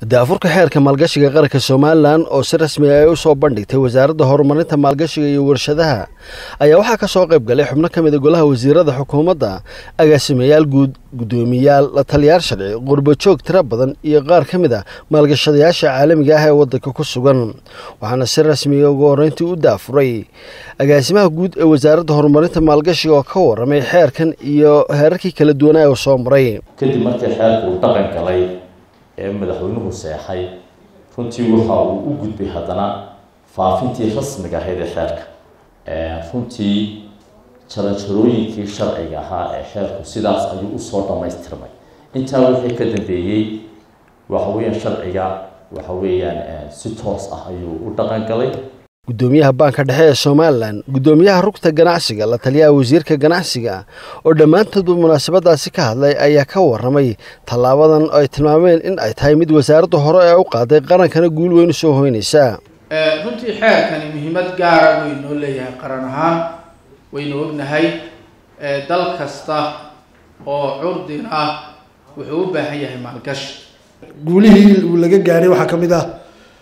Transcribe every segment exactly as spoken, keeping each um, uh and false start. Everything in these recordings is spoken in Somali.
daafurka xeerka maalgashiga qaranka Soomaaliland oo si rasmi ah u soo bandhigtay wasaaradda horumarinta maalgashiga iyo warshadaha ayaa waxa ka soo qayb galay xubno kamid ah golaha wasiirada xukuumadda, agaasimayaal guud, gudoomiyaal, la taliyayaal sharci, qurbo joog tiro badan iyo qaar kamid ah maalgashadayaasha caalamiga ah ee waddanka ku sugan. waxaana si rasmi ah ugu horeyntii u daafuray agaasimaha guud ee wasaaradda horumarinta maalgashiga oo ka waramay xeerkan iyo heerarkii kala duwan ee uu soo maray. kadib markii xeerku uu dhaqan galay ee madaxweynuhu seexay runtii waxa uu u gudbay haddana faafintii rasmiga ahayd ee xeerka ee runtii jaranjarooyinkii sharciga ahaa ee xeerku sidaas ayuu u soo dhamaystirmay. intaa wixii ka dambeeyay waxa weeyaan sharciga waxa weeyaan si toos ah ayuu u dhaqan galay. gudoomiyaha banka dhexe ee Soomaaliland, gudoomiyaha rugta ganacsiga, la taliyaha wasiirka ganacsiga oo dhamaantood munaasabadaasi ka hadlay ayaa ka waramay talaabadan ay tilmaameen in ay tahay mid wasaaradda hore ee u qaaday qarankana guul weyn soo hoynaysa. ee runtii xeerkani muhiimad gaar ah weyn oo leeyahay qaran ahaan waynu ognahay ee dal kasta oo curdin ah wuxuu u baahan yahay maalgashi. guulihii uu laga gaaray waxa kamid ah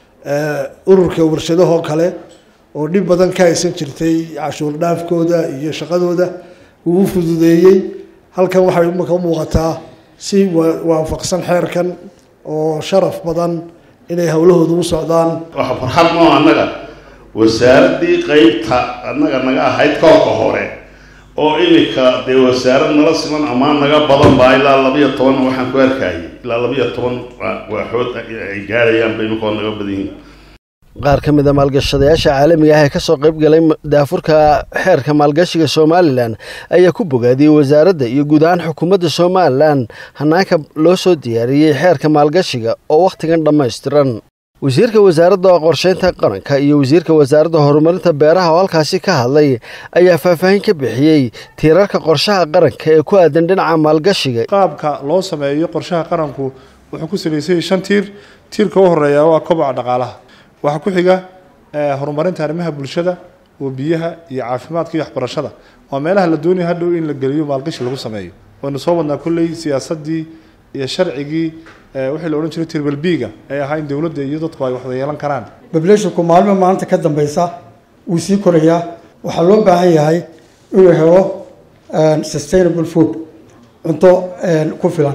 ururka warshadaha kale oo dhib badan ka haysan jirtay cashuur dhaafkooda iyo shaqadooda uu fududeeyay. halkan waxa uu ka muuqataa si waafaqsan xeerkan oo sharaf badan inay hawlahoodu u socdaan. waxa farxad ma anaga wasaaradii qaybta anaga naga ahayd koobka hore oo imika de wasaarad nala siman ama naga badan baa ilaa laba iyo toban waxaan ku arkayay ilaa laba iyo toban waaxood ay gaarayaan bay imika naga badan yihiin. qaar kamid ah maalgashadayaasha caalamiga ah ee ka soo qayb galay daafurka xeerka maalgashiga Soomaaliland ayaa ku bogaadiyay wasaaradda iyo guud ahaan xukuumadda Soomaaliland hanaanka loo soo diyaariyay xeerka maalgashiga oo waqtigan dhameystiran. wasiirka wasaaradda qorsheynta qaranka iyo wasiirka wasaaradda horumarinta beeraha oo halkaasi ka hadlay ayaa faahfaahin ka bixiyay tiirarka qorshaha qaranka ee ku aadan dhinaca maalgashiga. qaabka loo sameeyo qorshaha qaranku wuxuu ku salaysan shan tiir. tiirka ugu horeeya waa kobaca dhaqaalaha, waxa ku xiga horumarinta arrimaha bulshada oo biyaha iyo caafimaadka iyo waxbarashada. waa meelaha la doonayo hadhow in la geliyo maalgashi lagu sameeyo. waynu soo wadnaa kulley siyaasadii iyo sharcigii wixii la oran jiray tirbal biiga ay ahayn dawladda iyo dadku ay waxda yeelan karaan. population-ku maalmo maanta ka dambaysa uu sii korayaa. waxaa loo baahan yahay inuu helo sustainable food, cunto ku filan.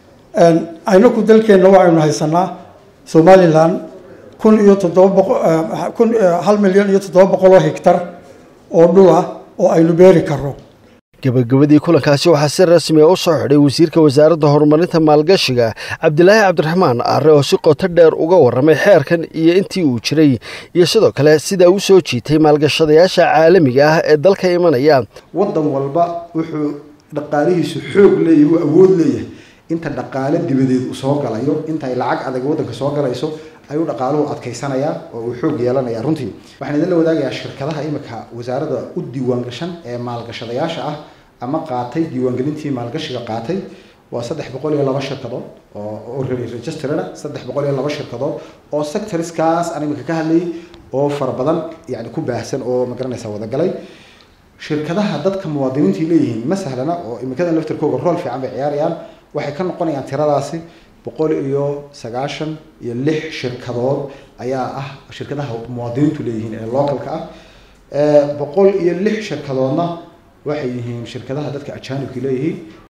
aynaku dalkeenna waxaynu haysanaa Somaliland kun iyo toddoba boqol kun hal milyan iyo toddoba boqol oo hektar oo dhul ah oo aynu beeri karno. gabagabadii kulankaasi waxaa si rasmi ah u soo xidhay wasiirka wasaaradda horumarinta maalgashiga Cabdilaahi Cabdiraxmaan Arre oo si qoto dheer uga waramay xeerkan iyo intii uu jiray iyo sidoo kale sida uu soo jiitay maalgashadayaasha caalamiga ah ee dalka imanaya. waddan walba wuxuu dhaqaalihiisu xoog leeyahay oo awood leeyahay inta dhaqaale dibadeed u soo galayo inta ay lacag adag waddanka soo galayso ayuu dhaqaaluhu adkaysanaya oo uu xoog yeelanaya. runtii waxaan idin la wadaagayaa shirkadaha imika wasaaradda u diiwaan gashan ee maalgashadayaasha ah ama qaatay diiwaangelintii maalgashiga qaatay waa saddex boqol iyo laba shirkadood oo already registered saddex boqol iyo laba shirkadood oo sectorskaas aan imika ka hadlay oo fara badan yani ku baahsan oo ma garanaysa wada galay. shirkadaha dadka muwaadiniinta leeyihiin ma sahlana oo imikada laftirkooda rol fiican bay ciyaarayaan. waxay ka noqonayaan tiradaasi boqol iyo sagaashan iyo lix shirkadood ayaa ah shirkadaha muwaadiniintu leeyihiin ee localka ah. boqol iyo lix shirkadoodna waxay yihiin shirkadaha dadka ajaanibka leeyihiin.